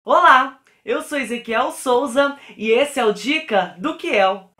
Olá, eu sou Ezequiel Souza e esse é o Dica do Kiel.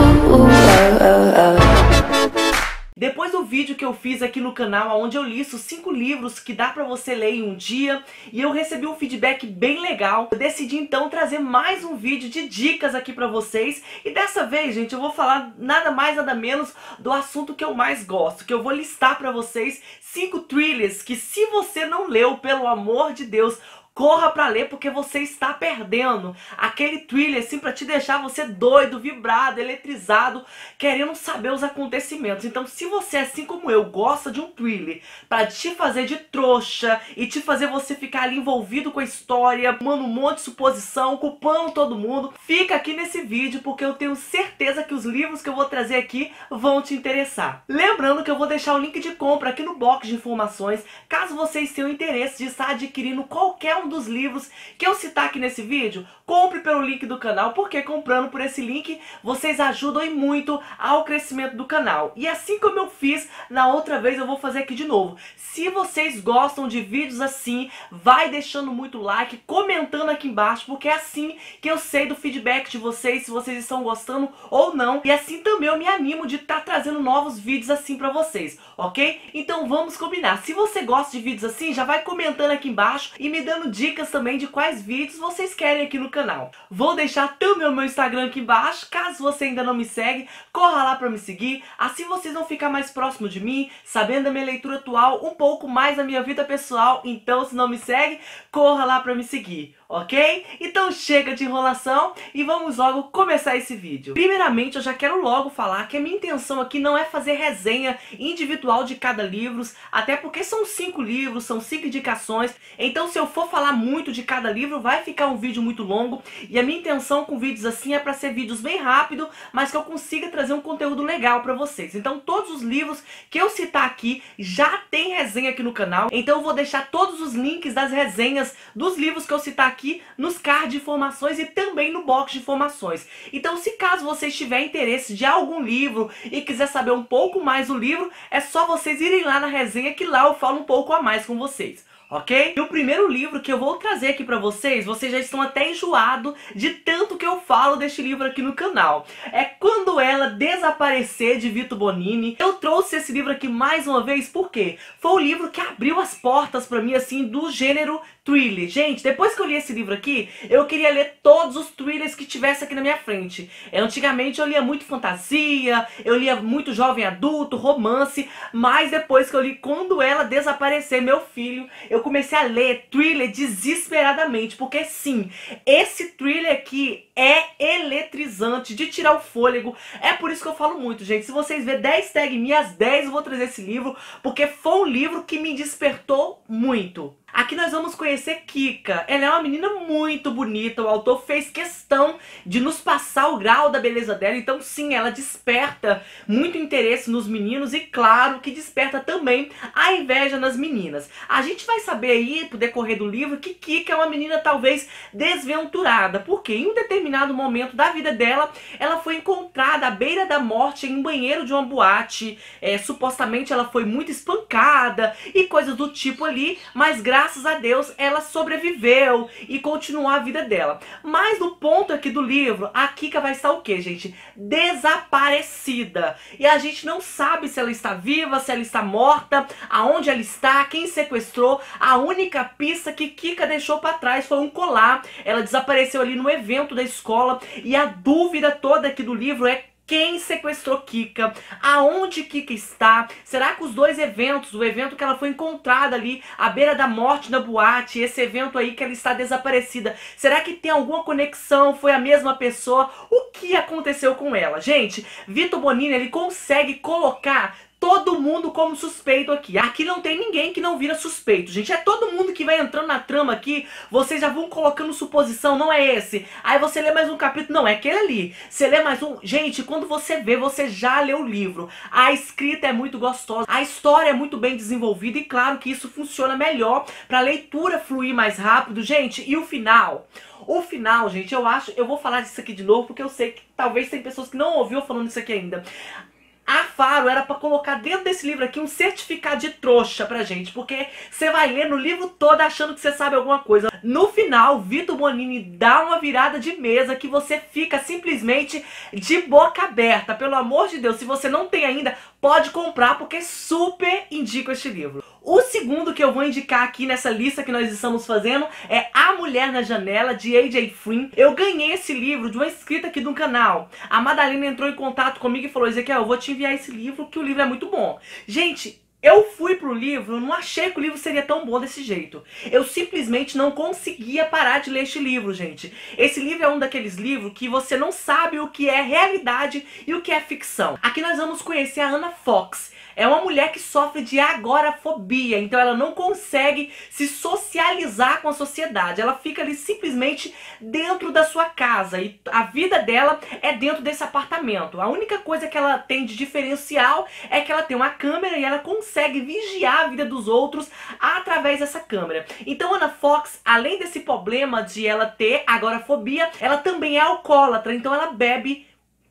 Depois do vídeo que eu fiz aqui no canal, onde eu listo 5 livros que dá pra você ler em um dia, e eu recebi um feedback bem legal, eu decidi então trazer mais um vídeo de dicas aqui pra vocês. E dessa vez, gente, eu vou falar nada mais nada menos do assunto que eu mais gosto, que eu vou listar pra vocês 5 thrillers que, se você não leu, pelo amor de Deus, corra pra ler, porque você está perdendo. Aquele thriller assim pra te deixar você doido, vibrado, eletrizado, querendo saber os acontecimentos. Então, se você, assim como eu, gosta de um thriller pra te fazer de trouxa e te fazer você ficar ali envolvido com a história, tomando um monte de suposição, culpando todo mundo, fica aqui nesse vídeo, porque eu tenho certeza que os livros que eu vou trazer aqui vão te interessar. Lembrando que eu vou deixar o link de compra aqui no box de informações, caso vocês tenham interesse de estar adquirindo qualquer um dos livros que eu citar aqui nesse vídeo. Compre pelo link do canal, porque comprando por esse link vocês ajudam e muito ao crescimento do canal. E assim como eu fiz na outra vez, eu vou fazer aqui de novo. Se vocês gostam de vídeos assim, vai deixando muito like, comentando aqui embaixo, porque é assim que eu sei do feedback de vocês, se vocês estão gostando ou não. E assim também eu me animo de estar trazendo novos vídeos assim pra vocês, ok? Então vamos combinar. Se você gosta de vídeos assim, já vai comentando aqui embaixo e me dando dicas também de quais vídeos vocês querem aqui no canal. Vou deixar também o meu Instagram aqui embaixo, caso você ainda não me segue, corra lá pra me seguir, assim vocês vão ficar mais próximos de mim, sabendo da minha leitura atual, um pouco mais da minha vida pessoal. Então, se não me segue, corra lá pra me seguir, ok? Então chega de enrolação e vamos logo começar esse vídeo. Primeiramente, eu já quero logo falar que a minha intenção aqui não é fazer resenha individual de cada livro, até porque são 5 livros, são 5 indicações, então se eu for falar muito de cada livro, vai ficar um vídeo muito longo, e a minha intenção com vídeos assim é para ser vídeos bem rápido, mas que eu consiga trazer um conteúdo legal para vocês. Então todos os livros que eu citar aqui já tem resenha aqui no canal, então eu vou deixar todos os links das resenhas dos livros que eu citar aqui nos cards de informações e também no box de informações. Então, se caso vocês tiverem interesse de algum livro e quiser saber um pouco mais do livro, é só vocês irem lá na resenha, que lá eu falo um pouco a mais com vocês, ok? E o primeiro livro que eu vou trazer aqui pra vocês já estão até enjoados de tanto que eu falo deste livro aqui no canal. É Quando Ela Desaparecer, de Vito Bonini. Eu trouxe esse livro aqui mais uma vez porque foi o livro que abriu as portas pra mim, assim, do gênero thriller. Gente, depois que eu li esse livro aqui, eu queria ler todos os thrillers que tivesse aqui na minha frente. Antigamente eu lia muito fantasia, eu lia muito jovem adulto, romance, mas depois que eu li Quando Ela Desaparecer, meu filho, eu comecei a ler thriller desesperadamente, porque sim, esse thriller aqui é eletrizante, de tirar o fôlego. É por isso que eu falo muito, gente. Se vocês verem 10 tag me, às 10 eu vou trazer esse livro, porque foi um livro que me despertou muito. Aqui nós vamos conhecer Kika. Ela é uma menina muito bonita, o autor fez questão de nos passar o grau da beleza dela. Então sim, ela desperta muito interesse nos meninos e claro que desperta também a inveja nas meninas. A gente vai saber aí, pro decorrer do livro, que Kika é uma menina talvez desventurada, porque em um determinado momento da vida dela, ela foi encontrada à beira da morte em um banheiro de uma boate. Supostamente ela foi muito espancada e coisas do tipo ali, mas graças a Deus ela sobreviveu e continuou a vida dela. Mas no ponto aqui do livro, a Kika vai estar o quê, gente? Desaparecida. E a gente não sabe se ela está viva, se ela está morta, aonde ela está, quem sequestrou. A única pista que Kika deixou para trás foi um colar. Ela desapareceu ali no evento da escola e a dúvida toda aqui do livro é: quem sequestrou Kika? Aonde Kika está? Será que os dois eventos, o evento que ela foi encontrada ali à beira da morte na boate, esse evento aí que ela está desaparecida, será que tem alguma conexão? Foi a mesma pessoa? O que aconteceu com ela? Gente, Vito Bonini, ele consegue colocar todo mundo como suspeito aqui. Aqui não tem ninguém que não vira suspeito, gente. É todo mundo que vai entrando na trama aqui. Vocês já vão colocando suposição, não é esse. Aí você lê mais um capítulo, não, é aquele ali. Você lê mais um. Gente, quando você vê, você já leu o livro. A escrita é muito gostosa, a história é muito bem desenvolvida e claro que isso funciona melhor pra leitura fluir mais rápido, gente. E o final? O final, gente, eu vou falar disso aqui de novo porque eu sei que talvez tem pessoas que não ouviram falando isso aqui ainda. A Faro era pra colocar dentro desse livro aqui um certificado de trouxa pra gente, porque você vai ler no livro todo achando que você sabe alguma coisa. No final, Vitor Bonini dá uma virada de mesa que você fica simplesmente de boca aberta. Pelo amor de Deus, se você não tem ainda, pode comprar, porque super indico este livro. O segundo que eu vou indicar aqui nessa lista que nós estamos fazendo é A Mulher na Janela, de A.J. Flynn. Eu ganhei esse livro de uma inscrita aqui do canal. A Madalena entrou em contato comigo e falou: Ezequiel, eu vou te enviar esse livro, que o livro é muito bom. Gente, eu fui pro livro, eu não achei que o livro seria tão bom desse jeito. Eu simplesmente não conseguia parar de ler este livro, gente. Esse livro é um daqueles livros que você não sabe o que é realidade e o que é ficção. Aqui nós vamos conhecer a Anna Fox. É uma mulher que sofre de agorafobia, então ela não consegue se socializar com a sociedade. Ela fica ali simplesmente dentro da sua casa e a vida dela é dentro desse apartamento. A única coisa que ela tem de diferencial é que ela tem uma câmera e ela consegue vigiar a vida dos outros através dessa câmera. Então Anna Fox, além desse problema de ela ter agorafobia, ela também é alcoólatra, então ela bebe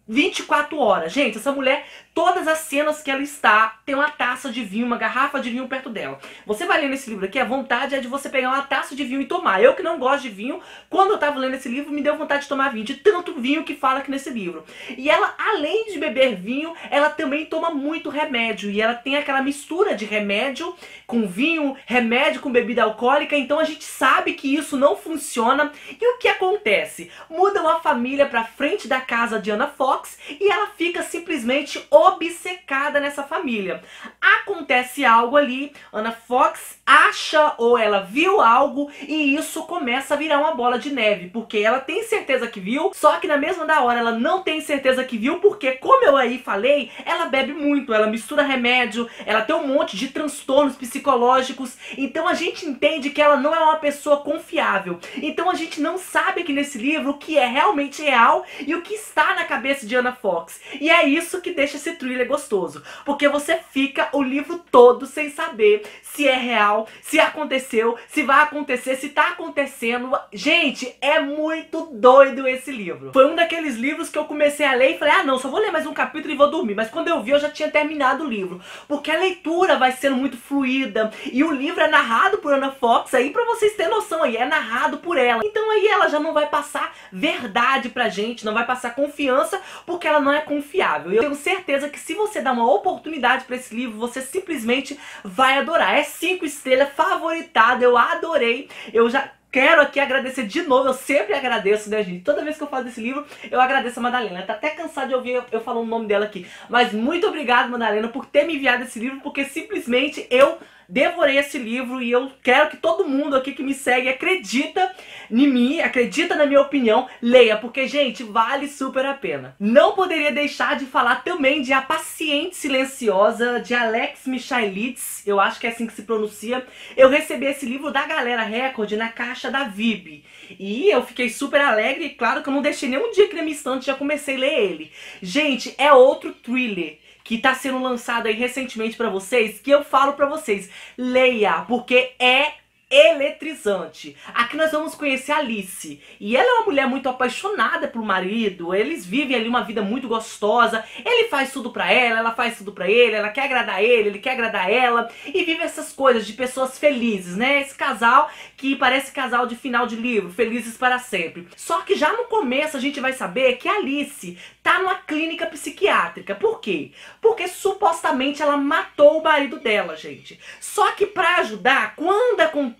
24 horas. Gente, essa mulher, todas as cenas que ela está, tem uma taça de vinho, uma garrafa de vinho perto dela. Você vai lendo esse livro aqui, a vontade é de você pegar uma taça de vinho e tomar. Eu que não gosto de vinho, quando eu tava lendo esse livro, me deu vontade de tomar vinho, de tanto vinho que fala aqui nesse livro. E ela, além de beber vinho, ela também toma muito remédio. E ela tem aquela mistura de remédio com vinho, remédio com bebida alcoólica. Então a gente sabe que isso não funciona. E o que acontece? Mudam a família pra frente da casa de Anna Fox e ela fica simplesmente obcecada nessa família. Acontece algo ali, Anna Fox acha ou ela viu algo e isso começa a virar uma bola de neve, porque ela tem certeza que viu, só que na mesma da hora ela não tem certeza que viu, porque como eu aí falei, ela bebe muito, ela mistura remédio, ela tem um monte de transtornos psicológicos, então a gente entende que ela não é uma pessoa confiável. Então a gente não sabe aqui nesse livro o que é realmente real e o que está na cabeça de Anna Fox. E é isso que deixa esse thriller gostoso, porque você fica o livro todo sem saber se é real, se aconteceu, se vai acontecer, se tá acontecendo. Gente, é muito doido esse livro. Foi um daqueles livros que eu comecei a ler e falei: ah não, só vou ler mais um capítulo e vou dormir. Mas quando eu vi, eu já tinha terminado o livro, porque a leitura vai sendo muito fluida e o livro é narrado por Anna Fox, aí pra vocês terem noção, aí é narrado por ela. Então aí ela já não vai passar verdade pra gente, não vai passar confiança, porque ela não é confiável. Eu tenho certeza que se você dar uma oportunidade pra esse livro, você simplesmente vai adorar. É 5 estrelas, favoritada, eu adorei. Eu já quero aqui agradecer de novo, eu sempre agradeço, né, gente? Toda vez que eu falo desse livro, eu agradeço a Madalena. Ela tá até cansada de ouvir eu falar o nome dela aqui. Mas muito obrigado, Madalena, por ter me enviado esse livro, porque simplesmente eu devorei esse livro e eu quero que todo mundo aqui que me segue acredita em mim, acredita na minha opinião, leia, porque, gente, vale super a pena. Não poderia deixar de falar também de A Paciente Silenciosa, de Alex Michailidze, eu acho que é assim que se pronuncia. Eu recebi esse livro da Galera Record na caixa da Vib e eu fiquei super alegre, e claro que eu não deixei nenhum dia aqui na minha estante, já comecei a ler ele. Gente, é outro thriller que tá sendo lançado aí recentemente pra vocês, que eu falo pra vocês, leia, porque é eletrizante. Aqui nós vamos conhecer a Alice, e ela é uma mulher muito apaixonada pelo marido, eles vivem ali uma vida muito gostosa, ele faz tudo pra ela faz tudo pra ele, ela quer agradar ele quer agradar ela, e vive essas coisas de pessoas felizes, né? Esse casal que parece casal de final de livro, felizes para sempre. Só que já no começo a gente vai saber que a Alice tá numa clínica psiquiátrica. Por quê? Porque supostamente ela matou o marido dela, gente. Só que pra ajudar, quando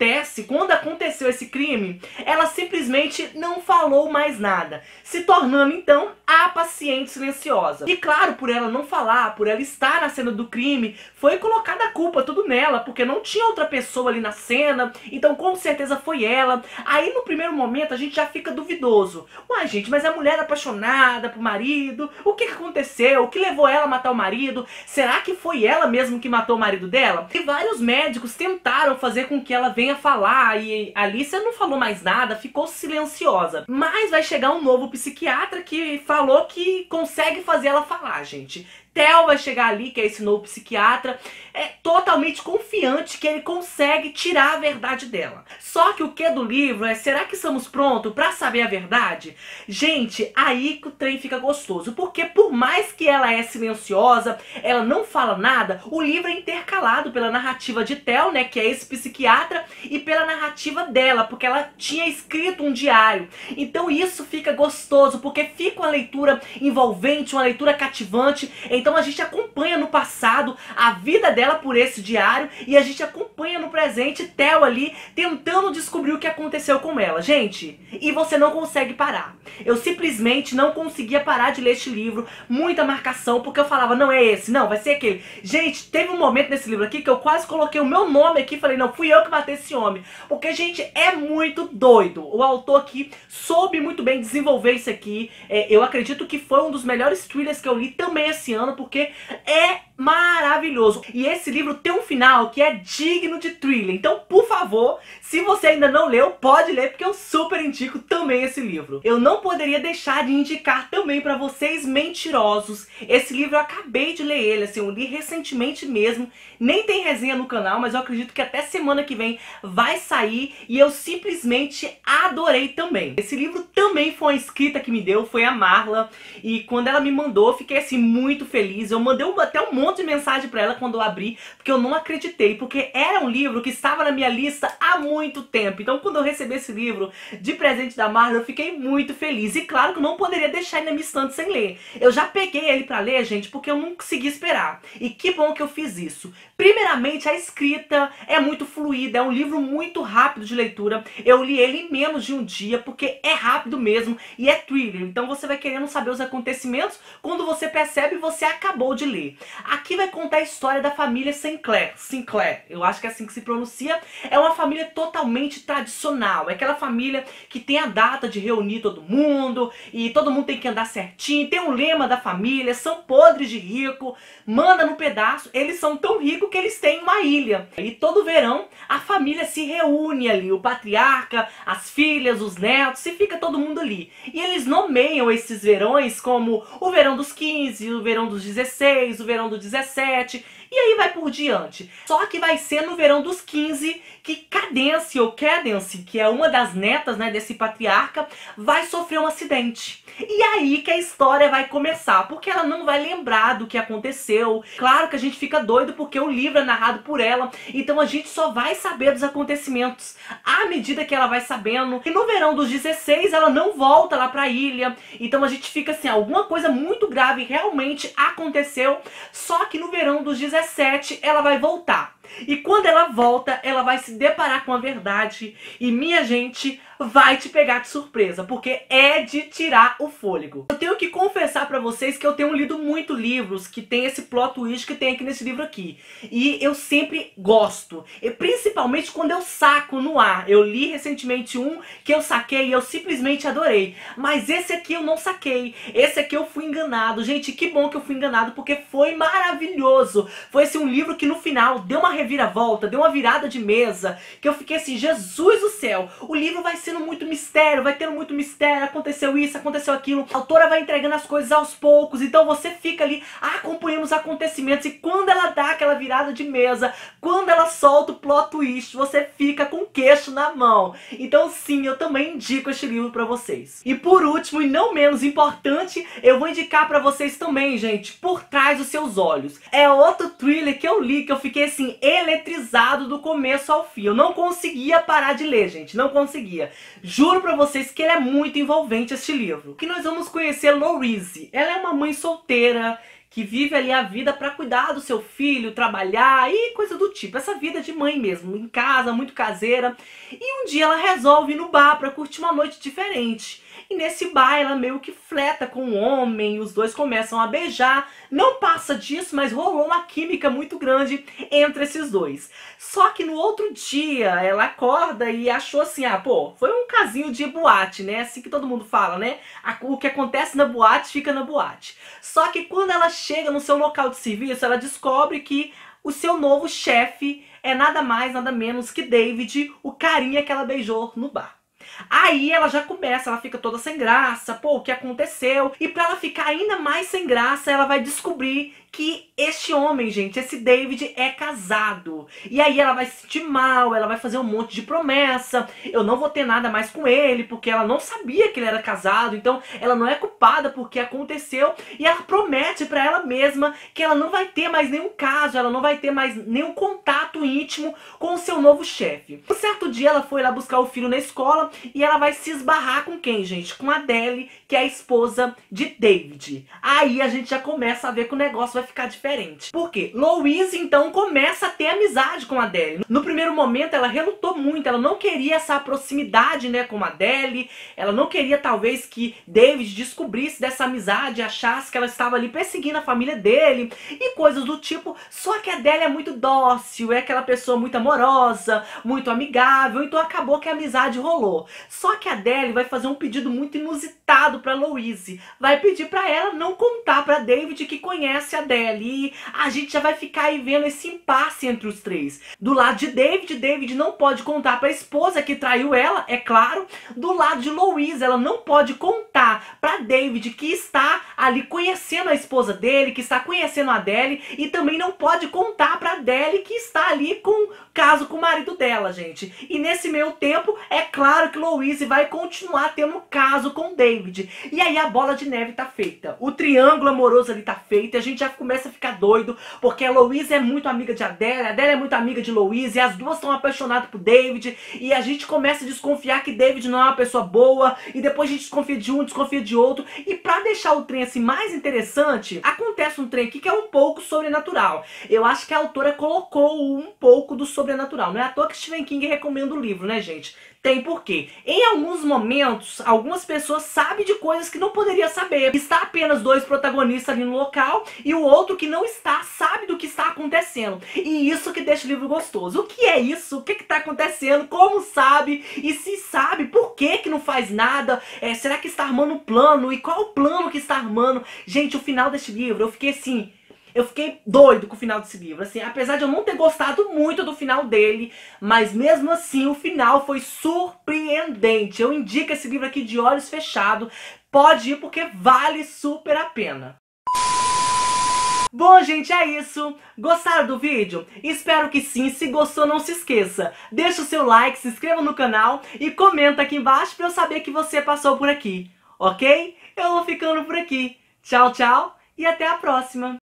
aconteceu esse crime, ela simplesmente não falou mais nada, se tornando então a paciente silenciosa. E claro, por ela não falar, por ela estar na cena do crime, foi colocada a culpa tudo nela, porque não tinha outra pessoa ali na cena, então com certeza foi ela. Aí no primeiro momento a gente já fica duvidoso. Uai, gente, mas a mulher apaixonada pro marido, o que aconteceu? O que levou ela a matar o marido? Será que foi ela mesmo que matou o marido dela? E vários médicos tentaram fazer com que ela venha falar, e a Alice não falou mais nada, ficou silenciosa. Mas vai chegar um novo psiquiatra que falou que consegue fazer ela falar, gente. Theo vai chegar ali, que é esse novo psiquiatra, totalmente confiante que ele consegue tirar a verdade dela. Só que o que do livro é, será que estamos prontos pra saber a verdade? Gente, aí que o trem fica gostoso, porque por mais que ela é silenciosa, ela não fala nada, o livro é intercalado pela narrativa de Theo, né, que é esse psiquiatra, e pela narrativa dela, porque ela tinha escrito um diário. Então isso fica gostoso, porque fica uma leitura envolvente, uma leitura cativante. Então a gente acompanha no passado a vida dela por esse diário e a gente acompanha no presente Theo ali tentando descobrir o que aconteceu com ela. Gente, e você não consegue parar. Eu simplesmente não conseguia parar de ler este livro, muita marcação, porque eu falava, não é esse, não, vai ser aquele. Gente, teve um momento nesse livro aqui que eu quase coloquei o meu nome aqui e falei, não, fui eu que matei esse homem. Porque, gente, é muito doido. O autor aqui soube muito bem desenvolver isso aqui. Eu acredito que foi um dos melhores thrillers que eu li também esse ano, porque é maravilhoso. E esse livro tem um final que é digno de thriller. Então, por favor, se você ainda não leu, pode ler, porque eu super indico também esse livro. Eu não poderia deixar de indicar também pra vocês, Mentirosos. Esse livro eu acabei de ler ele, assim, eu li recentemente mesmo. Nem tem resenha no canal, mas eu acredito que até semana que vem vai sair e eu simplesmente adorei também. Esse livro também foi uma escrita que me deu, foi a Marla, e quando ela me mandou, eu fiquei assim muito feliz. Eu mandei até um monte de mensagem pra ela quando eu abri, porque eu não acreditei, porque era um livro que estava na minha lista há muito tempo. Então quando eu recebi esse livro de presente da Marla, eu fiquei muito feliz. E claro que eu não poderia deixar ele na minha estante sem ler. Eu já peguei ele pra ler, gente, porque eu não consegui esperar. E que bom que eu fiz isso. Primeiramente, a escrita é muito fluida, é um livro muito rápido de leitura. Eu li ele em menos de um dia, porque é rápido mesmo e é thriller. Então você vai querendo saber os acontecimentos, quando você percebe, você acabou de ler. Aqui vai contar a história da família Sinclair, eu acho que é assim que se pronuncia. É uma família totalmente tradicional, é aquela família que tem a data de reunir todo mundo, e todo mundo tem que andar certinho, tem um lema da família, são podres de rico, manda no pedaço. Eles são tão ricos que eles têm uma ilha. E todo verão a família se reúne ali, o patriarca, as filhas, os netos, e fica todo mundo ali. E eles nomeiam esses verões como o verão dos 15, o verão dos 16, o verão dos 17, e aí vai por diante. Só que vai ser no verão dos 15 que Cadence, ou Cadence, que é uma das netas, né, desse patriarca, vai sofrer um acidente. E aí que a história vai começar, porque ela não vai lembrar do que aconteceu. Claro que a gente fica doido porque o livro é narrado por ela, então a gente só vai saber dos acontecimentos à medida que ela vai sabendo. E no verão dos 16 ela não volta lá pra ilha, então a gente fica assim, alguma coisa muito grave realmente aconteceu. Só que no verão dos 17 ela vai voltar. E quando ela volta, ela vai se deparar com a verdade. E minha gente, vai te pegar de surpresa, porque é de tirar o fôlego. Eu tenho que confessar pra vocês que eu tenho lido muito livros que tem esse plot twist que tem aqui nesse livro aqui. E eu sempre gosto, e principalmente quando eu saco no ar. Eu li recentemente um que eu saquei e eu simplesmente adorei. Mas esse aqui eu não saquei. Esse aqui eu fui enganado. Gente, que bom que eu fui enganado, porque foi maravilhoso. Foi assim, um livro que no final deu uma reviravolta, deu uma virada de mesa, que eu fiquei assim, Jesus do céu, o livro vai sendo muito mistério, vai tendo muito mistério, aconteceu isso, aconteceu aquilo, a autora vai entregando as coisas aos poucos, então você fica ali acompanhando os acontecimentos, e quando ela dá aquela virada de mesa, quando ela solta o plot twist, você fica com o queixo na mão. Então sim, eu também indico este livro pra vocês. E por último, e não menos importante, eu vou indicar pra vocês também, gente, Por Trás dos Seus Olhos. É outro thriller que eu li, que eu fiquei assim, eletrizado do começo ao fim. Eu não conseguia parar de ler, gente, não conseguia. Juro pra vocês que ele é muito envolvente, este livro. Que nós vamos conhecer Louise. Ela é uma mãe solteira, que vive ali a vida pra cuidar do seu filho, trabalhar e coisa do tipo. Essa vida de mãe mesmo, em casa, muito caseira. E um dia ela resolve ir no bar pra curtir uma noite diferente. E nesse bar ela meio que fleta com um homem, e os dois começam a beijar. Não passa disso, mas rolou uma química muito grande entre esses dois. Só que no outro dia ela acorda e achou assim, pô, foi um casinho de boate, né? Assim que todo mundo fala, né? O que acontece na boate fica na boate. Só que quando ela chega no seu local de serviço, ela descobre que o seu novo chefe é nada mais, nada menos que David, o carinha que ela beijou no bar. Aí ela já começa, ela fica toda sem graça, pô, o que aconteceu? E pra ela ficar ainda mais sem graça, ela vai descobrir que este homem, gente, esse David é casado. E aí ela vai se sentir mal, ela vai fazer um monte de promessa. Eu não vou ter nada mais com ele, porque ela não sabia que ele era casado. Então ela não é culpada porque aconteceu. E ela promete pra ela mesma que ela não vai ter mais nenhum caso, ela não vai ter mais nenhum contato íntimo com o seu novo chefe. Um certo dia ela foi lá buscar o filho na escola e ela vai se esbarrar com quem, gente? Com a Adele, que é a esposa de David. Aí a gente já começa a ver que o negócio vai ficar diferente. Por quê? Louise, então, começa a ter amizade com a Adele. No primeiro momento, ela relutou muito, ela não queria essa proximidade, né, com a Adele, ela não queria, talvez, que David descobrisse dessa amizade, achasse que ela estava ali perseguindo a família dele, e coisas do tipo, só que a Adele é muito dócil, é aquela pessoa muito amorosa, muito amigável, então acabou que a amizade rolou. Só que a Adele vai fazer um pedido muito inusitado pra Louise, vai pedir pra ela não contar pra David que conhece a Adele. E a gente já vai ficar aí vendo esse impasse entre os três. Do lado de David, David não pode contar pra esposa que traiu ela, é claro. Do lado de Louise, ela não pode contar pra David que está ali conhecendo a esposa dele, que está conhecendo a Adele, e também não pode contar pra Adele que está ali com caso com o marido dela, gente. E nesse meio tempo, é claro que Louise vai continuar tendo caso com David. E aí a bola de neve tá feita. O triângulo amoroso ali tá feito, e a gente já começa a ficar doido, porque a Louise é muito amiga de Adele, a Adele é muito amiga de Louise, e as duas estão apaixonadas por David, e a gente começa a desconfiar que David não é uma pessoa boa, e depois a gente desconfia de um, desconfia de outro, e pra deixar o trem assim mais interessante, acontece um trem aqui que é um pouco sobrenatural. Eu acho que a autora colocou um pouco do sobrenatural, não é à toa que Stephen King recomenda o livro, né, gente? Tem porquê. Em alguns momentos, algumas pessoas sabem de coisas que não poderia saber. Está apenas dois protagonistas ali no local e o outro que não está sabe do que está acontecendo. E isso que deixa o livro gostoso. O que é isso? O que está acontecendo? Como sabe? E se sabe, por que que não faz nada? Será que está armando um plano? E qual o plano que está armando? Gente, o final deste livro, eu fiquei assim... Eu fiquei doido com o final desse livro, assim, apesar de eu não ter gostado muito do final dele, mas mesmo assim o final foi surpreendente. Eu indico esse livro aqui de olhos fechados, pode ir porque vale super a pena. Bom, gente, é isso. Gostaram do vídeo? Espero que sim. Se gostou, não se esqueça. Deixa o seu like, se inscreva no canal e comenta aqui embaixo pra eu saber que você passou por aqui, ok? Eu vou ficando por aqui. Tchau, tchau e até a próxima.